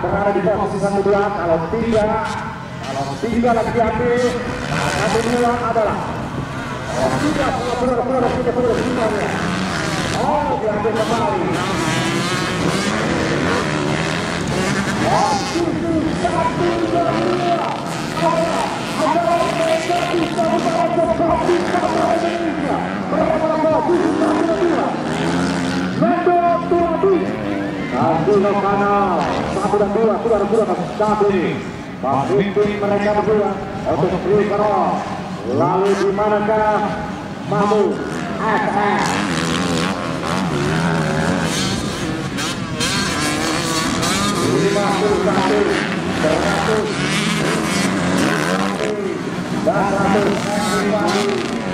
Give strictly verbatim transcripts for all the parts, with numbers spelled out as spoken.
berada di posisi satu dua. Kalau tiga, kalau tiga lagi diambil, satu dua adalah kalau tiga puluh puluh puluh tiga puluh semuanya. Oh, diambil kembali. Satu satu dua. Adalah mereka bisa membawa kopi sama Indonesia. Mereka membawa tujuh satu dua. Mendo Tuabi. Satu kanal satu dan dua sudah sudah saat ini. Pemimpin mereka berdua untuk free throw. Lalu di manakah Mahmud S S? lima puluh satu seratus dan seratus kembali.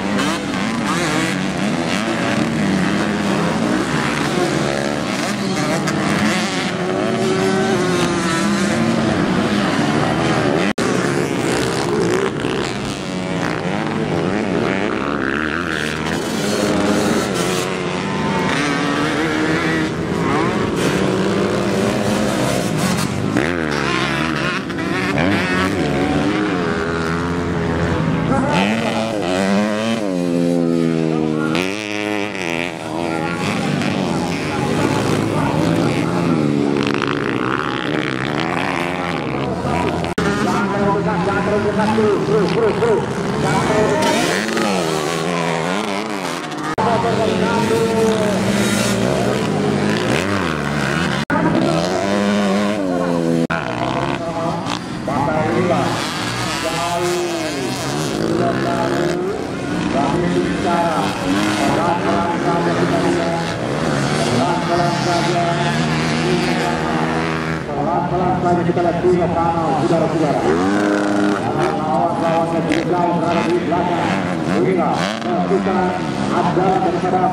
Pelan-pelan kita lihat dulu kanal, saudara-saudara. Lawan-lawannya juga jauh berada di belakang. Inilah kita adalah daripada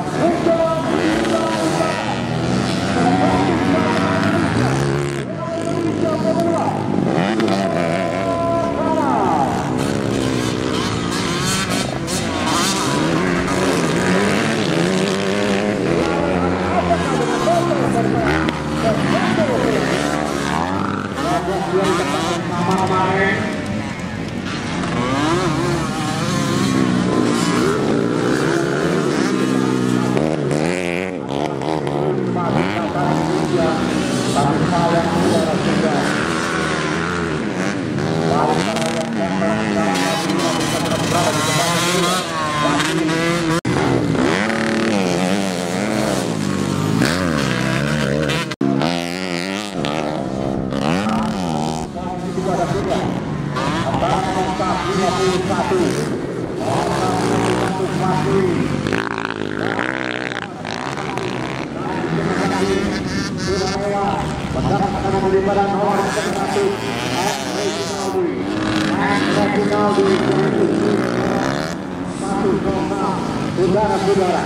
saudara-saudara.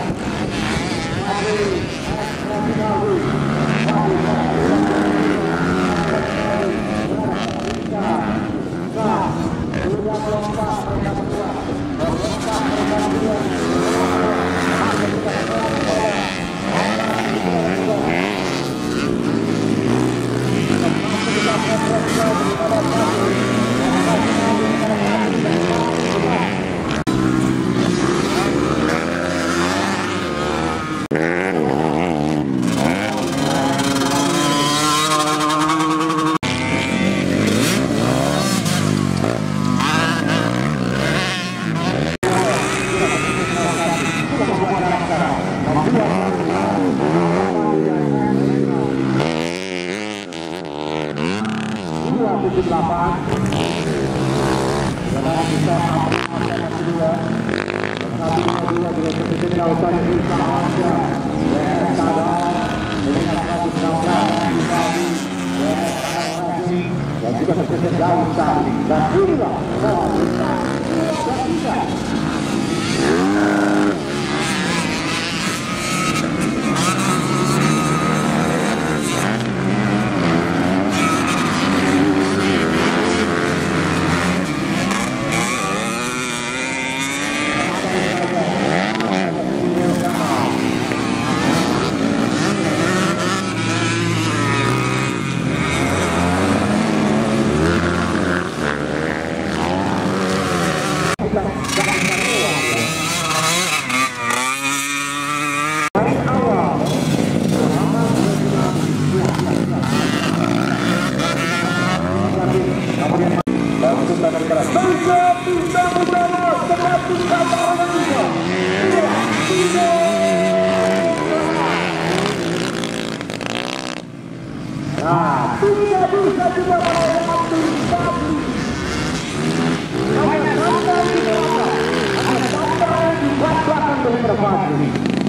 Dan juga terkesan jauh sekali. Dan inilah bisa juga melewati Fadli. Ada tanda di belakang, ada tanda di belakang daripada Fadli.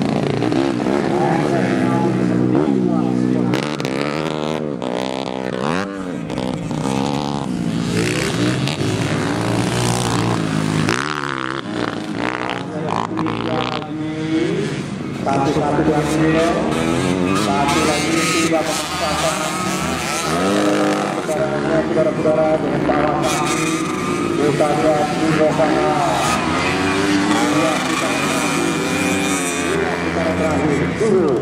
Satu-satu berhasil, satu lagi tiga penangkapan. Saudara-saudara dengan balapan kita lihat di sana. Kita terakhir dulu.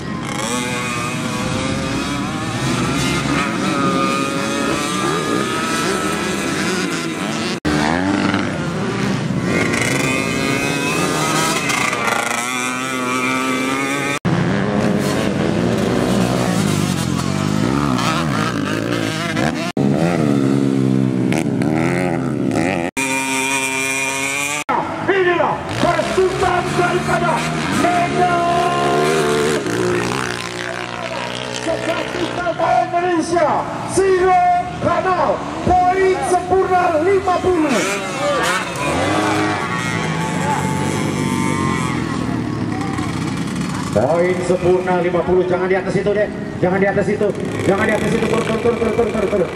Persutan daripada Indonesia Zero Kanal, poin sempurna lima puluh. Poin sempurna lima puluh. Jangan di atas itu deh, jangan di atas itu, jangan di atas itu. Tur tur tur tur tur tur.